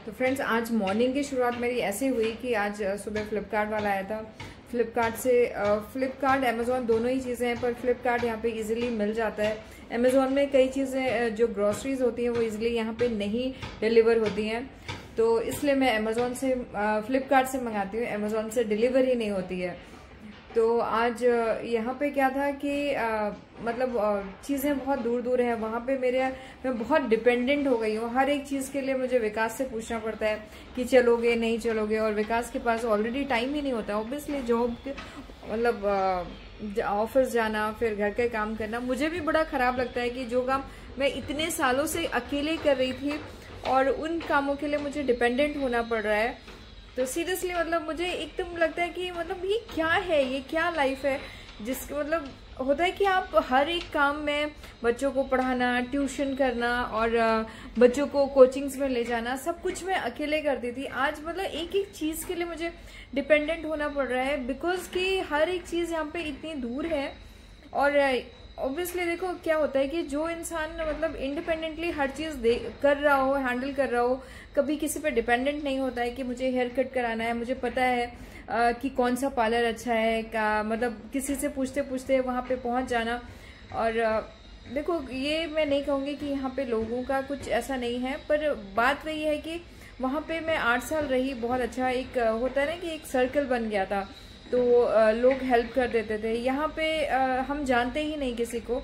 तो फ्रेंड्स, आज मॉर्निंग की शुरुआत मेरी ऐसे हुई कि आज सुबह फ्लिपकार्ट वाला आया था। फ्लिपकार्ट अमेज़ॉन दोनों ही चीज़ें हैं, पर फ्लिपकार्ट यहाँ पे इजीली मिल जाता है। अमेज़ॉन में कई चीज़ें जो ग्रॉसरीज होती हैं वो इजीली यहाँ पे नहीं डिलीवर होती हैं, तो इसलिए मैं अमेज़ॉन से फ्लिपकार्ट से मंगाती हूँ। अमेज़ॉन से डिलीवर ही नहीं होती है। तो आज यहाँ पे क्या था कि मतलब चीज़ें बहुत दूर दूर हैं, वहाँ पे मैं बहुत डिपेंडेंट हो गई हूँ। हर एक चीज़ के लिए मुझे विकास से पूछना पड़ता है कि चलोगे नहीं चलोगे, और विकास के पास ऑलरेडी टाइम ही नहीं होता। ऑब्वियसली जॉब मतलब ऑफिस जाना, फिर घर का काम करना, मुझे भी बड़ा खराब लगता है कि जो काम मैं इतने सालों से अकेले कर रही थी और उन कामों के लिए मुझे डिपेंडेंट होना पड़ रहा है। तो सीरियसली मतलब मुझे एकदम लगता है कि मतलब ये क्या है, ये क्या लाइफ है, जिसके मतलब होता है कि आप हर एक काम में बच्चों को पढ़ाना, ट्यूशन करना और बच्चों को कोचिंग्स में ले जाना, सब कुछ मैं अकेले करती थी। आज मतलब एक एक चीज़ के लिए मुझे डिपेंडेंट होना पड़ रहा है, बिकॉज कि हर एक चीज़ यहाँ पे इतनी दूर है। और ऑब्वियसली देखो क्या होता है कि जो इंसान मतलब इंडिपेंडेंटली हर चीज़ कर रहा हो, हैंडल कर रहा हो, कभी किसी पे डिपेंडेंट नहीं होता है कि मुझे हेयर कट कराना है, मुझे पता है कि कौन सा पार्लर अच्छा है, का मतलब किसी से पूछते पूछते वहाँ पे पहुँच जाना। और देखो, ये मैं नहीं कहूँगी कि यहाँ पे लोगों का कुछ ऐसा नहीं है, पर बात वही है कि वहाँ पे मैं 8 साल रही। बहुत अच्छा एक होता है ना कि एक सर्कल बन गया था, तो लोग हेल्प कर देते थे। यहाँ पे हम जानते ही नहीं किसी को,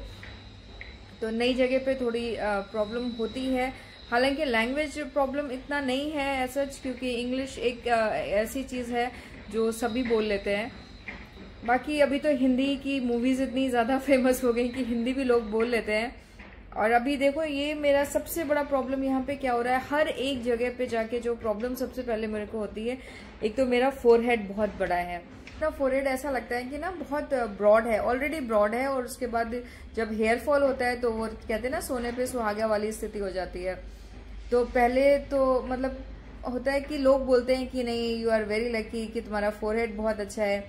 तो नई जगह पे थोड़ी प्रॉब्लम होती है। हालांकि लैंग्वेज प्रॉब्लम इतना नहीं है ऐसा, क्योंकि इंग्लिश एक ऐसी चीज़ है जो सभी बोल लेते हैं। बाकी अभी तो हिंदी की मूवीज़ इतनी ज़्यादा फेमस हो गई कि हिंदी भी लोग बोल लेते हैं। और अभी देखो, ये मेरा सबसे बड़ा प्रॉब्लम यहाँ पे क्या हो रहा है, हर एक जगह पे जाके जो प्रॉब्लम सबसे पहले मेरे को होती है, एक तो मेरा फोरहेड बहुत बड़ा है। ना फोरहेड ऐसा लगता है कि ना बहुत ब्रॉड है, ऑलरेडी ब्रॉड है, और उसके बाद जब हेयर फॉल होता है तो वो कहते हैं ना सोने पे सुहागा वाली स्थिति हो जाती है। तो पहले तो मतलब होता है कि लोग बोलते हैं कि नहीं, यू आर वेरी लकी कि तुम्हारा फोरहेड बहुत अच्छा है।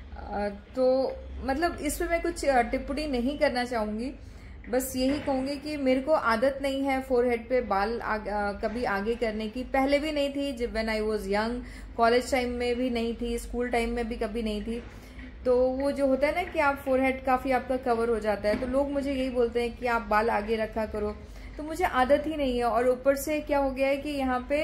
तो मतलब इस पे मैं कुछ टिप्पणी नहीं करना चाहूँगी, बस यही कहूँगी कि मेरे को आदत नहीं है फोरहेड पे बाल कभी आगे करने की। पहले भी नहीं थी, जब when I was young, college time में भी नहीं थी, स्कूल टाइम में भी कभी नहीं थी। तो वो जो होता है ना कि आप फोरहेड काफ़ी आपका कवर हो जाता है, तो लोग मुझे यही बोलते हैं कि आप बाल आगे रखा करो, तो मुझे आदत ही नहीं है। और ऊपर से क्या हो गया है कि यहाँ पे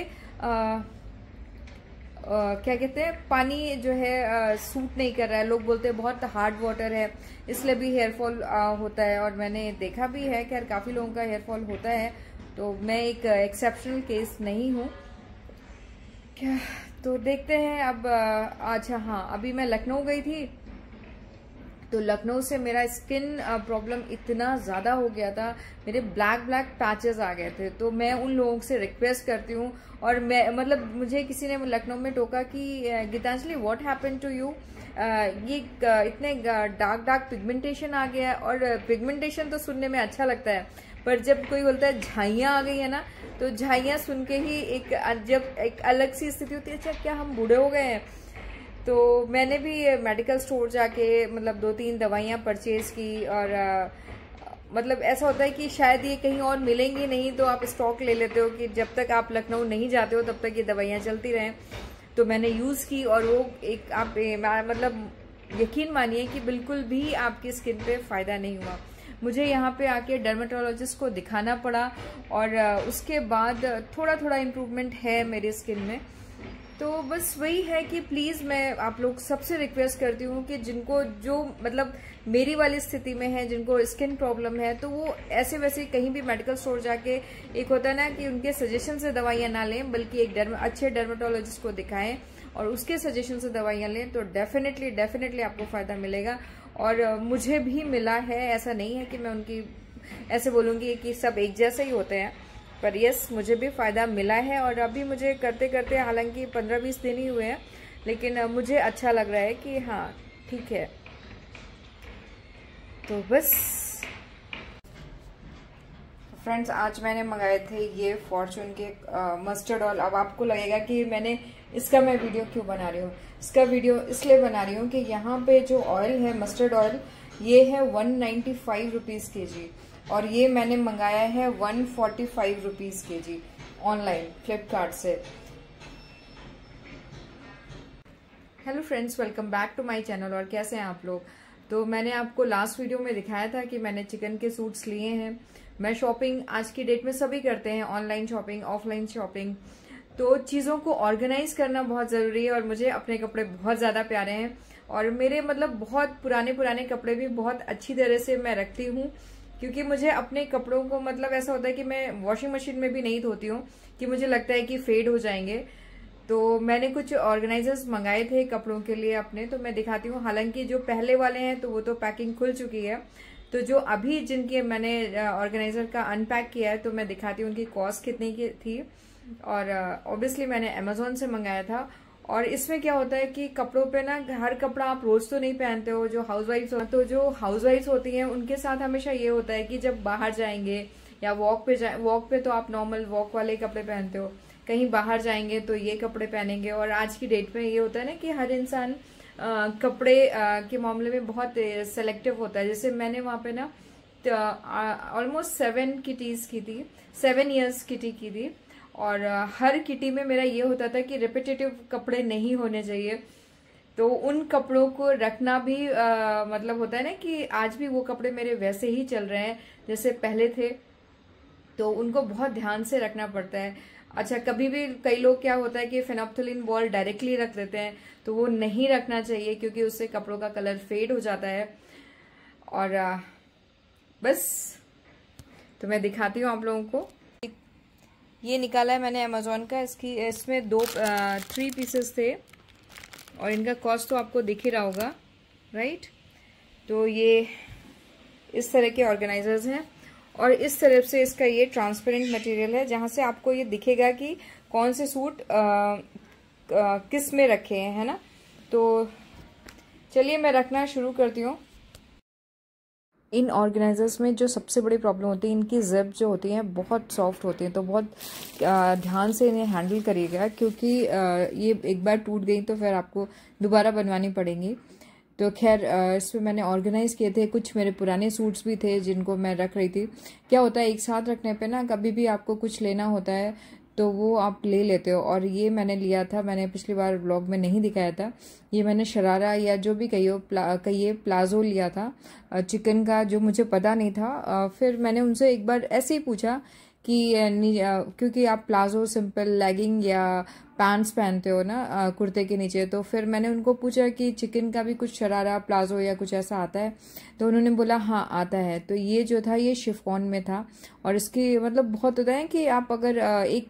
क्या कहते हैं, पानी जो है सूट नहीं कर रहा है। लोग बोलते हैं बहुत हार्ड वाटर है, इसलिए भी हेयरफॉल होता है, और मैंने देखा भी है खैर काफ़ी लोगों का हेयरफॉल होता है, तो मैं एक एक्सेप्शनल केस नहीं हूँ। क्या तो देखते हैं अब। अच्छा हाँ, अभी मैं लखनऊ गई थी, तो लखनऊ से मेरा स्किन प्रॉब्लम इतना ज़्यादा हो गया था, मेरे ब्लैक ब्लैक पैचेस आ गए थे। तो मैं उन लोगों से रिक्वेस्ट करती हूँ, और मैं मतलब मुझे किसी ने लखनऊ में टोका कि Geetanjali what happened to you, ये इतने डार्क पिगमेंटेशन आ गया। और पिगमेंटेशन तो सुनने में अच्छा लगता है, पर जब कोई बोलता है झाइयाँ आ गई है ना, तो झाइयाँ सुन के ही जब एक अलग सी स्थिति होती है, अच्छा क्या हम बूढ़े हो गए हैं। तो मैंने भी मेडिकल स्टोर जाके मतलब 2-3 दवाइयाँ परचेज की, और मतलब ऐसा होता है कि शायद ये कहीं और मिलेंगी नहीं, तो आप स्टॉक ले लेते हो कि जब तक आप लखनऊ नहीं जाते हो तब तक ये दवाइयाँ चलती रहें। तो मैंने यूज़ की, और वो एक आप मतलब यकीन मानिए कि बिल्कुल भी आपकी स्किन पे फ़ायदा नहीं हुआ। मुझे यहाँ पे आके डर्मेटोलॉजिस्ट को दिखाना पड़ा, और उसके बाद थोड़ा थोड़ा इम्प्रूवमेंट है मेरी स्किन में। तो बस वही है कि प्लीज़ मैं आप लोग सबसे रिक्वेस्ट करती हूँ कि जिनको जो मतलब मेरी वाली स्थिति में है, जिनको स्किन प्रॉब्लम है, तो वो ऐसे वैसे कहीं भी मेडिकल स्टोर जाके, एक होता है ना कि उनके सजेशन से दवाइयाँ ना लें, बल्कि एक अच्छे डर्मेटोलॉजिस्ट को दिखाएं और उसके सजेशन से दवाइयाँ लें, तो डेफिनेटली आपको फ़ायदा मिलेगा। और मुझे भी मिला है, ऐसा नहीं है कि मैं उनकी ऐसे बोलूँगी कि सब एक जैसे ही होते हैं, पर यस, मुझे भी फ़ायदा मिला है। और अभी मुझे करते करते हालांकि 15-20 दिन ही हुए हैं, लेकिन मुझे अच्छा लग रहा है कि हाँ ठीक है। तो बस फ्रेंड्स, आज मैंने मंगाए थे ये फॉर्चून के मस्टर्ड ऑयल। अब आपको लगेगा कि इसका मैं वीडियो क्यों बना रही हूँ। इसका वीडियो इसलिए बना रही हूँ कि यहाँ पे जो ऑयल है, मस्टर्ड ऑयल, ये है 195 रुपीज़ kg, और ये मैंने मंगाया है 145 रुपीज़ kg। ऑनलाइन फ्लिपकार्ट से। Hello friends, welcome back to my channel. और कैसे हैं आप लोग? तो मैंने आपको लास्ट वीडियो में दिखाया था कि मैंने चिकन के सूट्स लिए हैं। मैं शॉपिंग आज की डेट में सभी करते हैं, ऑनलाइन शॉपिंग, ऑफलाइन शॉपिंग। तो चीज़ों को ऑर्गेनाइज करना बहुत ज़रूरी है और मुझे अपने कपड़े बहुत ज़्यादा प्यारे हैं और मेरे मतलब बहुत पुराने कपड़े भी बहुत अच्छी तरह से मैं रखती हूँ, क्योंकि मुझे अपने कपड़ों को मतलब ऐसा होता है कि मैं वॉशिंग मशीन में भी नहीं धोती हूँ कि मुझे लगता है कि फेड हो जाएंगे। तो मैंने कुछ ऑर्गेनाइजर्स मंगाए थे कपड़ों के लिए अपने, तो मैं दिखाती हूँ। हालांकि जो पहले वाले हैं तो वो तो पैकिंग खुल चुकी है, तो जो अभी जिनकी मैंने ऑर्गेनाइजर का अनपैक किया है तो मैं दिखाती हूँ उनकी कॉस्ट कितनी की थी। और ऑब्वियसली मैंने अमेजोन से मंगाया था। और इसमें क्या होता है कि कपड़ों पे ना, हर कपड़ा आप रोज तो नहीं पहनते हो। जो हाउसवाइफ्स होती हैं उनके साथ हमेशा ये होता है कि जब बाहर जाएंगे या वॉक पे तो आप नॉर्मल वॉक वाले कपड़े पहनते हो, कहीं बाहर जाएंगे तो ये कपड़े पहनेंगे। और आज की डेट में ये होता है ना कि हर इंसान कपड़े के मामले में बहुत सेलेक्टिव होता है। जैसे मैंने वहां पे ना ऑलमोस्ट 7 किटीज की थी, 7 ईयर्स किटी की थी। और हर किटी में मेरा ये होता था कि रिपीटेटिव कपड़े नहीं होने चाहिए। तो उन कपड़ों को रखना भी मतलब होता है ना कि आज भी वो कपड़े मेरे वैसे ही चल रहे हैं जैसे पहले थे, तो उनको बहुत ध्यान से रखना पड़ता है। अच्छा, कभी भी कई लोग क्या होता है कि फेनोप्थलीन बॉल डायरेक्टली रख देते हैं, तो वो नहीं रखना चाहिए क्योंकि उससे कपड़ों का कलर फेड हो जाता है। और बस तो मैं दिखाती हूँ आप लोगों को। ये निकाला है मैंने अमेजोन का। इसमें 3 पीसेस थे और इनका कॉस्ट तो आपको दिख ही रहा होगा, राइट? तो ये इस तरह के ऑर्गेनाइजर्स हैं और इस तरफ से इसका ये ट्रांसपेरेंट मटेरियल है, जहां से आपको ये दिखेगा कि कौन से सूट किस में रखे हैं, है ना? तो चलिए मैं रखना शुरू करती हूँ। इन ऑर्गेनाइजर्स में जो सबसे बड़ी प्रॉब्लम होती है, इनकी जिप जो होती है बहुत सॉफ्ट होती है, तो बहुत ध्यान से इन्हें हैंडल करिएगा, क्योंकि ये एक बार टूट गई तो फिर आपको दोबारा बनवानी पड़ेंगी। तो खैर इसमें मैंने ऑर्गेनाइज किए थे। कुछ मेरे पुराने सूट्स भी थे जिनको मैं रख रही थी। क्या होता है, एक साथ रखने पे ना कभी भी आपको कुछ लेना होता है तो वो आप ले लेते हो। और ये मैंने लिया था, मैंने पिछली बार व्लॉग में नहीं दिखाया था। ये मैंने शरारा या जो भी कहिए प्लाजो लिया था चिकन का, जो मुझे पता नहीं था। फिर मैंने उनसे एक बार ऐसे ही पूछा कि क्योंकि आप प्लाजो सिंपल लेगिंग या पैंट्स पहनते हो ना कुर्ते के नीचे, तो फिर मैंने उनको पूछा कि चिकन का भी कुछ शरारा प्लाजो या कुछ ऐसा आता है? तो उन्होंने बोला हाँ आता है। तो ये जो था ये शिफॉन में था और इसकी मतलब बहुत होता है कि आप अगर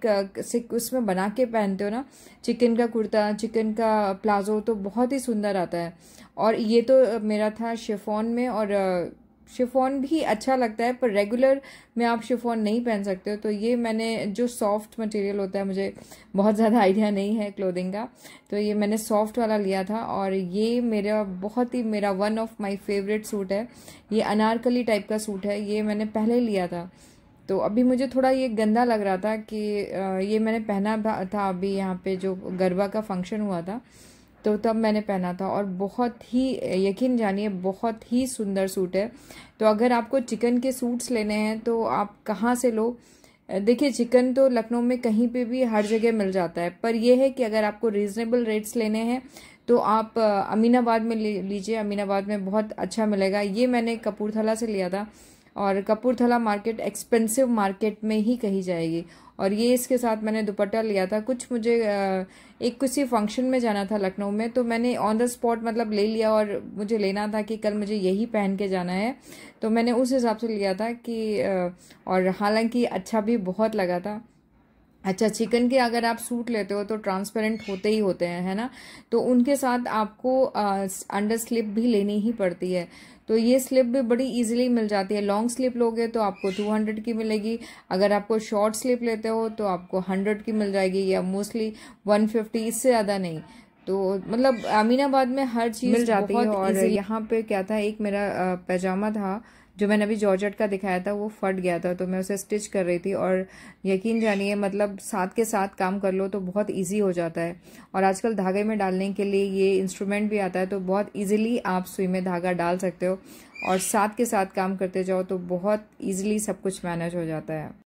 एक उसमें बना के पहनते हो ना चिकन का कुर्ता, चिकन का प्लाजो, तो बहुत ही सुंदर आता है। और ये तो मेरा था शिफॉन में, और शिफॉन भी अच्छा लगता है पर रेगुलर में आप शिफॉन नहीं पहन सकते हो। तो ये मैंने जो सॉफ्ट मटेरियल होता है, मुझे बहुत ज़्यादा आइडिया नहीं है क्लोथिंग का, तो ये मैंने सॉफ्ट वाला लिया था। और ये मेरा one of my favourite suit है। ये अनारकली टाइप का सूट है, ये मैंने पहले लिया था। तो अभी मुझे थोड़ा ये गंदा लग रहा था कि ये मैंने पहना था अभी यहाँ पे जो गरबा का फंक्शन हुआ था, तो तब मैंने पहना था। और बहुत ही, यकीन जानिए, बहुत ही सुंदर सूट है। तो अगर आपको चिकन के सूट्स लेने हैं तो आप कहाँ से लो? देखिए, चिकन तो लखनऊ में कहीं पे भी हर जगह मिल जाता है, पर यह है कि अगर आपको रीजनेबल रेट्स लेने हैं तो आप अमीनाबाद में लीजिए। अमीनाबाद में बहुत अच्छा मिलेगा। ये मैंने कपूरथला से लिया था और कपूरथला मार्केट एक्सपेंसिव मार्केट में ही कही जाएगी। और ये इसके साथ मैंने दुपट्टा लिया था। कुछ मुझे एक किसी फंक्शन में जाना था लखनऊ में, तो मैंने ऑन द स्पॉट मतलब ले लिया और मुझे लेना था कि कल मुझे यही पहन के जाना है, तो मैंने उस हिसाब से लिया था कि और हालांकि अच्छा भी बहुत लगा था। अच्छा, चिकन के अगर आप सूट लेते हो तो ट्रांसपेरेंट होते ही होते हैं, है ना? तो उनके साथ आपको अंडर स्लिप भी लेनी ही पड़ती है। तो ये स्लिप भी बड़ी इजीली मिल जाती है। लॉन्ग स्लिप लोगे तो आपको 200 की मिलेगी, अगर आपको शॉर्ट स्लिप लेते हो तो आपको 100 की मिल जाएगी, या मोस्टली 150, इससे ज़्यादा नहीं। तो मतलब अमीनाबाद में हर चीज़ मिल जाती है। और यहाँ पे क्या था, एक मेरा पैजामा था जो मैंने अभी जॉर्जेट का दिखाया था, वो फट गया था, तो मैं उसे स्टिच कर रही थी। और यकीन जानिए, मतलब साथ के साथ काम कर लो तो बहुत इजी हो जाता है। और आजकल धागे में डालने के लिए ये इंस्ट्रूमेंट भी आता है, तो बहुत इजीली आप सुई में धागा डाल सकते हो और साथ के साथ काम करते जाओ तो बहुत इजीली सब कुछ मैनेज हो जाता है।